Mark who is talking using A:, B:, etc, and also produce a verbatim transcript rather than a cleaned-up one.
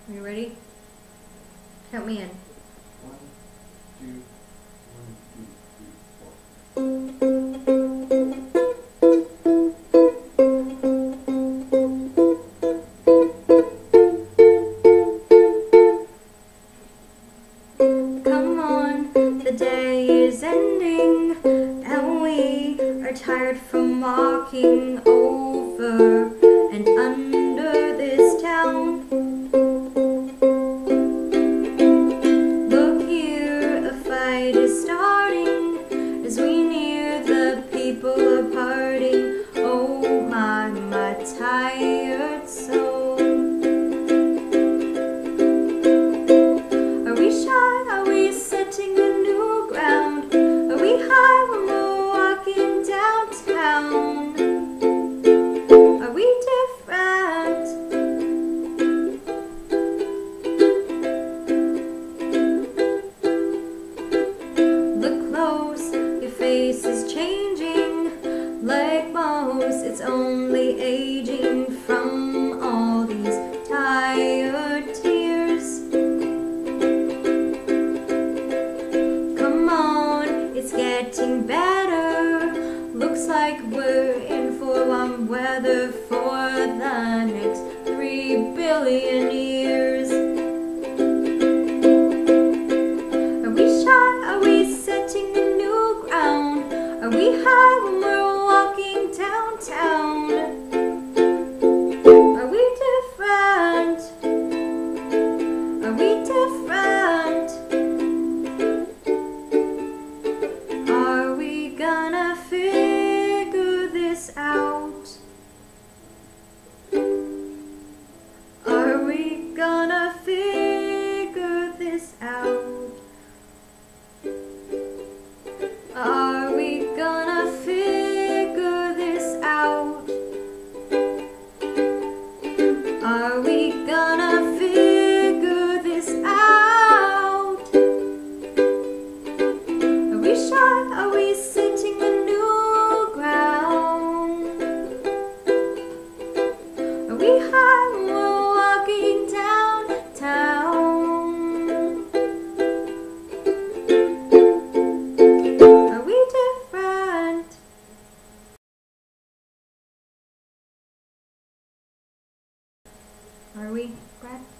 A: Are you ready? Count me in.
B: One, two, one, two, three, four.
A: Come on, the day is ending, and we are tired from walking over and under this town. Look here, a fight is starting as we near the people are parting. Oh my, my tired soul. Are we shy? Are we setting a new ground? Are we high when we're walking downtown? Are we different? Look close, your face is changing. Like most, it's only aging from all these tired tears. Come on, it's getting better. Looks like we're in for warm weather for the next three billion years. Are we shy? Are we setting a new ground? Are we high when we're walking downtown? Are we different? Are we different? Are we gonna figure this out? Are we gonna figure this out? Are we gonna figure this out? Are we gonna figure this out? Are we shy? Are we setting a new ground? Are we high when we're walking downtown? Are we different? Are we, Brad?